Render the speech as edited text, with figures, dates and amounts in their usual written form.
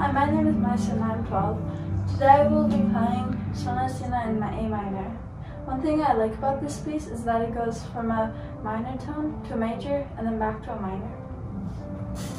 Hi, my name is Maiysa and I'm 12. Today we'll be playing Simusique in A minor. One thing I like about this piece is that it goes from a minor tone to a major and then back to a minor.